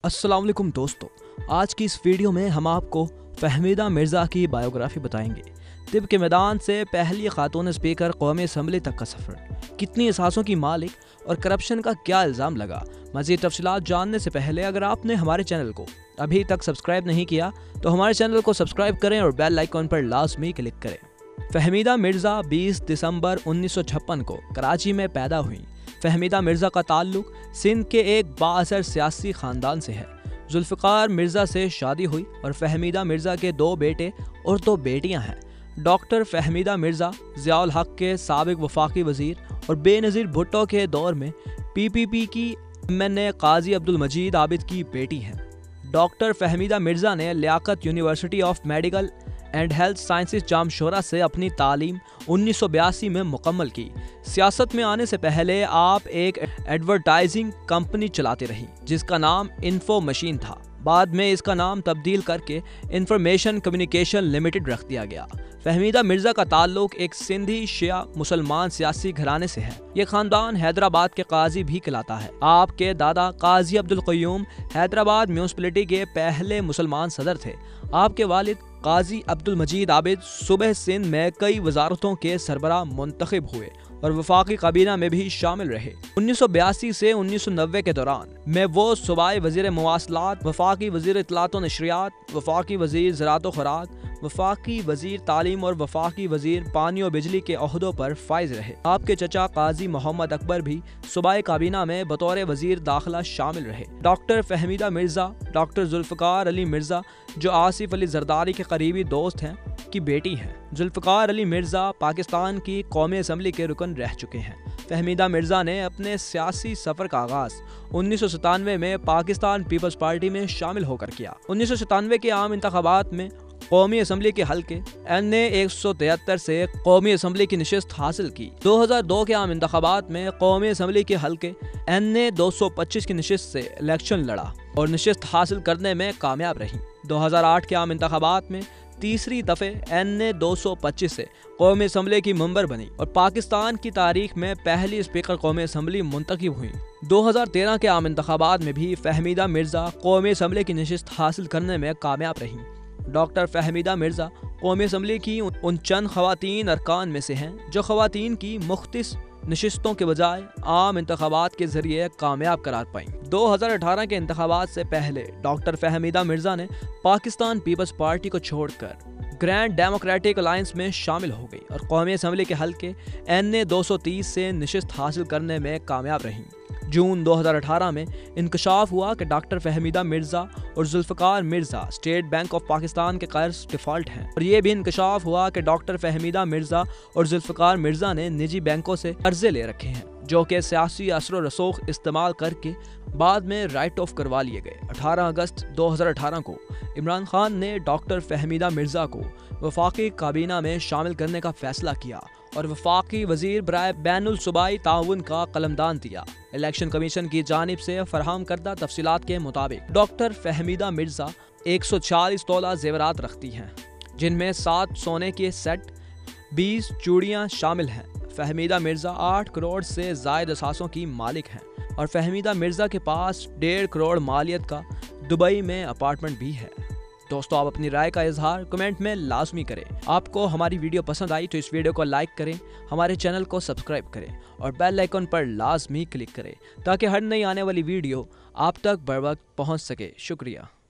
अस्सलाम वालेकुम दोस्तों, आज की इस वीडियो में हम आपको फहमीदा मिर्ज़ा की बायोग्राफी बताएंगे। तिब के मैदान से पहली खातून स्पीकर कौमी असम्बली तक का सफ़र, कितनी एहसासों की मालिक और करप्शन का क्या इल्ज़ाम लगा। मज़ीद तफसीलात जानने से पहले अगर आपने हमारे चैनल को अभी तक सब्सक्राइब नहीं किया तो हमारे चैनल को सब्सक्राइब करें और बेल आइकन पर लाजमी क्लिक करें। फहमीदा मिर्ज़ा 20 दिसंबर 1956 को कराची में पैदा हुई। फहमीदा मिर्ज़ा का ताल्लुक सिंध के एक बाअसर सियासी ख़ानदान से है। जुल्फ़िकार मिर्ज़ा से शादी हुई और फहमीदा मिर्ज़ा के 2 बेटे और 2 बेटियां हैं। डॉक्टर फहमीदा मिर्ज़ा ज़ियाउल हक़ के साबिक़ वफ़ाक़ी वज़ीर और बेनज़ीर भुट्टो के दौर में PPP की MNA काजी अब्दुल मजीद आबिद की बेटी हैं। डॉक्टर फहमीदा मिर्ज़ा ने Liaquat university of medical and health sciences Jamshoro से अपनी तालीम 1982 में मुकम्मल की। सियासत में आने से पहले आप एक एडवर्टाइजिंग कंपनी चलाते रहीं जिसका नाम इन्फो मशीन था। बाद में इसका नाम तब्दील करके इंफॉर्मेशन कम्युनिकेशन लिमिटेड रख दिया गया। फहमीदा मिर्ज़ा का ताल्लुक एक सिंधी शिया मुसलमान सियासी घराने से है। ये खानदान हैदराबाद के काजी भी कहलाता है। आपके दादा काजी अब्दुल क़य्यूम हैदराबाद म्यूनसिपलिटी के पहले मुसलमान सदर थे। आपके वालिद काजी अब्दुल मजीद आबिद सूबे सिंध में कई वजारतों के सरबराह मुंतखब हुए और वफाकी काबीना में भी शामिल रहे। 1982 से 1990 के दौरान में वो सूबाई वज़ीर मवासलात, वफाकी वज़ीर इत्तलात व नशरियात, वफाकी वज़ीर ज़राअत व खुराक, वफाकी वज़ीर तालीम और वफाकी वज़ीर पानी और बिजली के ओहदों पर फाइज रहे। आपके चचा काजी मोहम्मद अकबर भी सूबाई काबीना में बतौर वज़ीर दाखिला शामिल रहे। डॉक्टर फहमीदा मिर्ज़ा डॉक्टर जुल्फ़िकार अली मिर्ज़ा जो आसिफ अली ज़रदारी के करीबी दोस्त हैं की बेटी हैं। जुल्फ़िकार अली मिर्ज़ा पाकिस्तान की कौमी असम्बली के रुकन रह चुके हैं। फहमीदा मिर्ज़ा ने अपने सियासी सफ़र का आगाज़ 1997 में पाकिस्तान पीपल्स पार्टी में शामिल होकर किया। 1997 के आम इंतखाबात में कौमी असम्बली के हल्के NA 173 से कौमी असम्बली की नशिस्त हासिल की। 2002 के आम इंतखाबात में कौमी असम्बली के हल्के NA 225 की नशिस्त से इलेक्शन लड़ा और नशिस्त हासिल करने में कामयाब रही। 2008 के आम इंतखाबात में तीसरी दफ़े NA 225 से कौमी असम्बली की मेंबर बनी और पाकिस्तान की तारीख में पहली स्पीकर कौमी असम्बली मुंतखब हुई। 2013 के आम इंतखाबात में भी फहमीदा मिर्ज़ा कौमी असम्बली की नशिस्त हासिल करने में कामयाब रही। डॉक्टर फहमीदा मिर्ज़ा कौमी असम्बली की उन चंद ख़वातीन अरकान में से हैं जो ख़वातीन की मुख्तलिफ नशिस्तों के बजाय आम इंतखाबात के ज़रिए कामयाब करार पाईं। 2018 के इंतखाबात से पहले डॉक्टर फहमीदा मिर्ज़ा ने पाकिस्तान पीपल्स पार्टी को छोड़कर ग्रैंड डेमोक्रेटिक अलायंस में शामिल हो गई और कौमी असम्बली के हल्के NA 230 से नशिस्त हासिल करने में कामयाब रहीं। जून 2018 में इंकशाफ हुआ कि डॉक्टर फहमीदा मिर्ज़ा और Zulfiqar Mirza state bank of Pakistan के कर्ज डिफ़ॉल्ट हैं और ये भी इंकशाफ हुआ कि डॉक्टर फहमीदा मिर्ज़ा और जुल्फ़िकार मिर्ज़ा ने निजी बैंकों से कर्जे ले रखे हैं जो कि सियासी असर व रसूख इस्तेमाल करके बाद में राइट ऑफ करवा लिए गए। 18 अगस्त 2018 को इमरान खान ने डॉक्टर फहमीदा मिर्ज़ा को वफाकी काबीना में शामिल करने का फैसला किया और वफाकी वज़ीर बराए बैनुल सूबाई ताउन का कलमदान दिया। इलेक्शन कमीशन की जानिब से फराहम करदा तफसीलात के मुताबिक डॉक्टर फहमीदा मिर्ज़ा 140 तोला जेवरात रखती हैं जिनमें 7 सोने के सेट 20 चूड़ियाँ शामिल हैं। फहमीदा मिर्ज़ा 8 करोड़ से ज़ायद असासों की मालिक हैं और फहमीदा मिर्ज़ा के पास 1.5 करोड़ मालियत का दुबई में अपार्टमेंट भी है। दोस्तों, आप अपनी राय का इजहार कमेंट में लाजमी करें। आपको हमारी वीडियो पसंद आई तो इस वीडियो को लाइक करें, हमारे चैनल को सब्सक्राइब करें और बेल आइकन पर लाजमी क्लिक करें ताकि हर नई आने वाली वीडियो आप तक बर वक्त पहुंच सके। शुक्रिया।